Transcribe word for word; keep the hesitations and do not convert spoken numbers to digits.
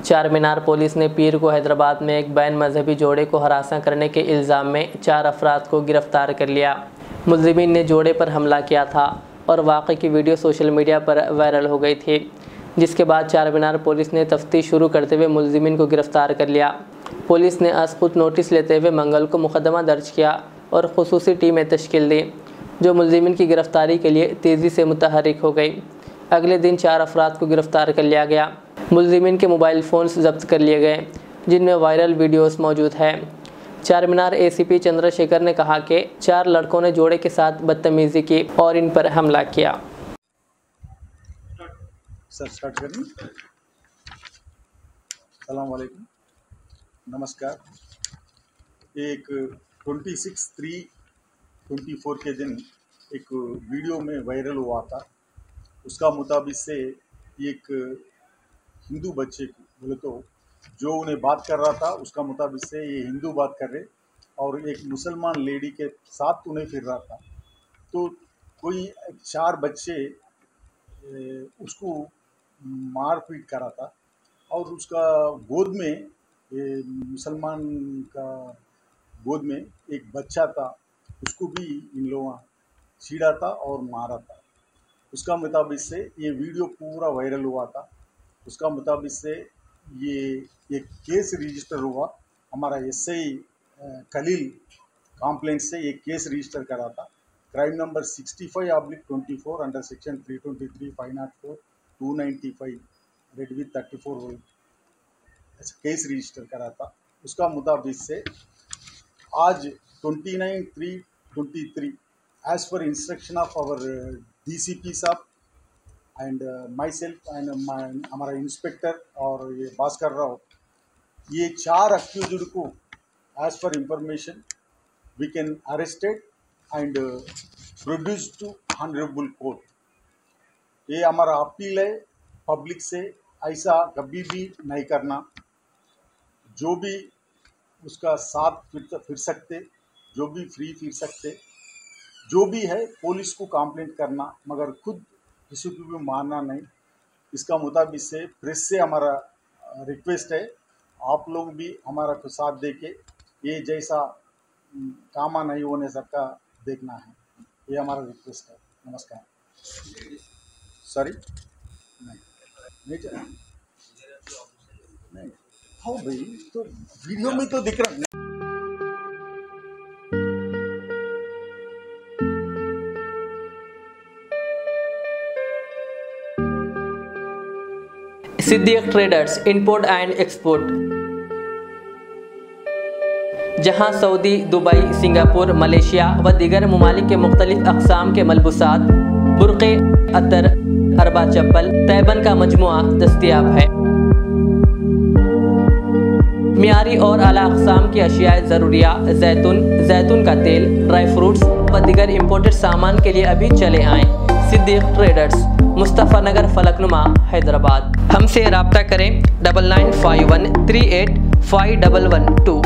चार मीनार पुलिस ने पीर को हैदराबाद में एक बैन मजहबी जोड़े को हरासा करने के इल्ज़ाम में चार अफराद को गिरफ्तार कर लिया। मुलजिमीन ने जोड़े पर हमला किया था और वाक़े की वीडियो सोशल मीडिया पर वायरल हो गई थी, जिसके बाद चार मीनार पुलिस ने तफ्तीश शुरू करते हुए मुलजिमीन को गिरफ्तार कर लिया। पुलिस ने आज खुद नोटिस लेते हुए मंगल को मुकदमा दर्ज किया और खुसूसी टीमें तश्कील दी, जो मुलजिमीन की गिरफ्तारी के लिए तेज़ी से मुतहरिक हो गई। अगले दिन चार अफराद को गिरफ्तार कर लिया गया। मुलजिमीन के मोबाइल फ़ोन्स जब्त कर लिए गए, जिनमें वायरल वीडियोस मौजूद है। चार मीनार एसीपी चंद्रशेखर ने कहा कि चार लड़कों ने जोड़े के साथ बदतमीज़ी की और इन पर हमला किया। सर स्टार्ट करें। सलाम वालेकुम, नमस्कार। एक छब्बीस तीन चौबीस के दिन एक वीडियो में वायरल हुआ था। उसका मुताबिक से एक हिंदू बच्चे को बोले तो जो उन्हें बात कर रहा था, उसका मुताबिक से ये हिंदू बात कर रहे और एक मुसलमान लेडी के साथ उन्हें फिर रहा था। तो कोई चार बच्चे उसको मार पीट करा था और उसका गोद में, मुसलमान का गोद में एक बच्चा था, उसको भी इन लोगों छीड़ा था और मारा था। उसका मुताबिक से ये वीडियो पूरा वायरल हुआ था। उसका मुताबिक से ये एक केस रजिस्टर हुआ। हमारा एसआई खलील कंप्लेंट से एक केस रजिस्टर करा था। Crime number sixty five oblique twenty four under section three twenty three five not four two ninety five read with thirty four volt case register करा था। उसका मुताबिक से आज twenty nine three twenty three as per instruction of our DCP साहब and myself and हमारा inspector और ये भास्कर राव, ये चार अक्यूज्ड को as per information we can arrested and produce to honourable court. ये हमारा अपील है पब्लिक से, ऐसा कभी भी नहीं करना। जो भी उसका साथ फिर फिर सकते, जो भी फ्री फिर सकते, जो भी है पुलिस को कंप्लेंट करना, मगर खुद किसी को भी मारना नहीं। इसका मुताबिक से प्रेस से हमारा रिक्वेस्ट है, आप लोग भी हमारा को साथ दे के ये जैसा कामा नहीं होने सबका देखना है, ये हमारा रिक्वेस्ट है। नमस्कार। सॉरी नहीं नहीं चला नहीं हाँ भाई, तो वीडियो में तो दिख रहा है। Siddiq traders import and export, जहां सऊदी, दुबई, सिंगापुर, मलेशिया व दीगर ममालिक के मुख्तलिफ अक़साम के मलबूसात, बुर्क़े, अतर, अरबा चप्पल, तैबन का मजमुआ दस्तयाब है। मियारी और आला अक़साम की अशियाए ज़रूरिया, जैतून, जैतून का तेल, ड्राई फ्रूट्स व दीगर इम्पोर्टेड सामान के लिए अभी चले आएँ। सिद्दीक ट्रेडर्स, मुस्तफ़ा नगर, फलकनुमा, हैदराबाद। हमसे रब्ता करें double nine five one three eight five double one to.